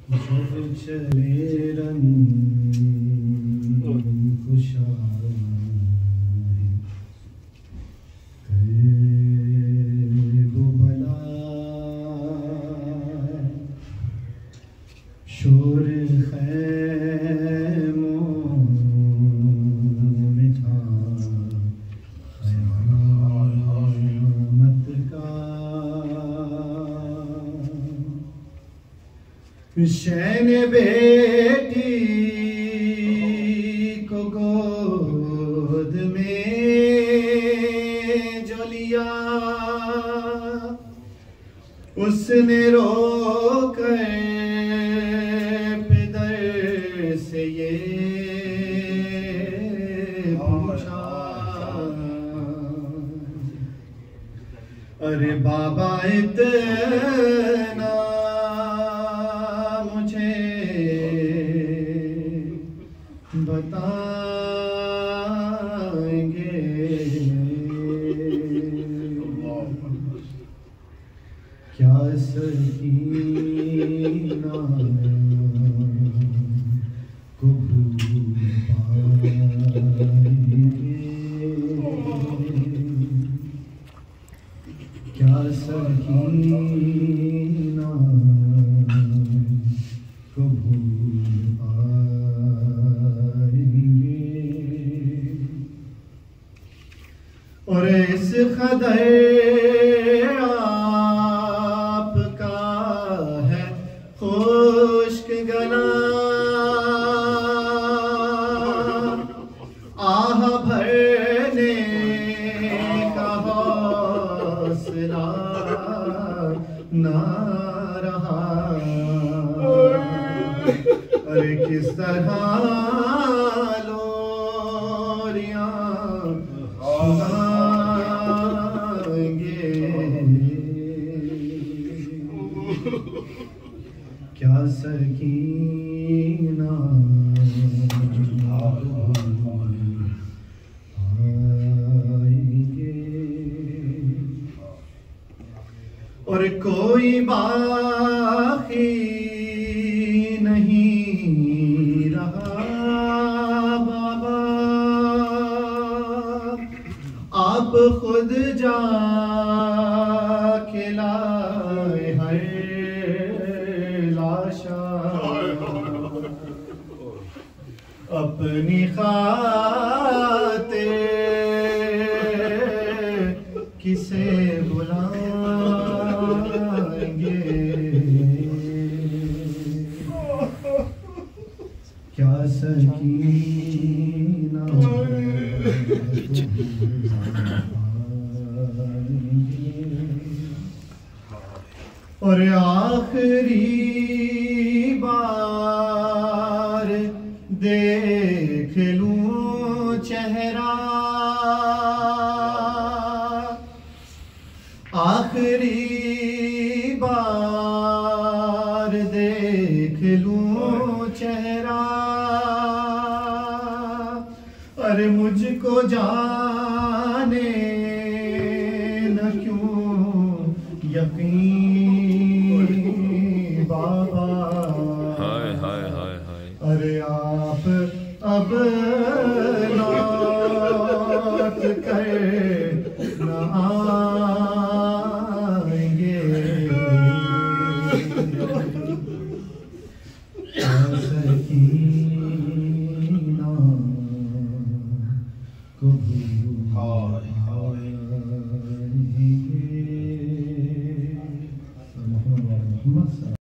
جب چلے رنگ خوشاں کرب و بلا شور خیموں میں تھا قیامت کا شین بیٹی کو گود میں جو لیا اس نے رو کر پدر سے یہ پوچھا ارے بابا اتنا بتائیں گے کیا سکینہ کو بھول پائیں گے کیا سکینہ کو بھول اور اس قدر آپ کا ہے خشک گلا آہ بھرنے کا حوصلہ نہ رہا ارے کس طرح لوریاں کیا سکینہ آئیں گے اور کوئی باقی نہیں رہا بابا آپ خود جا کے لائے ہر اپنی خاطر کسے بلائیں گے کیا سکینہ اور آخری بار دیکھ لوں چہرہ آخری بار دیکھ لوں چہرہ ارے مجھ کو جانے نہ کیوں یقین بابا ارے آپ اب لوٹ کر نہ آئیں گے سکینہ کو بھول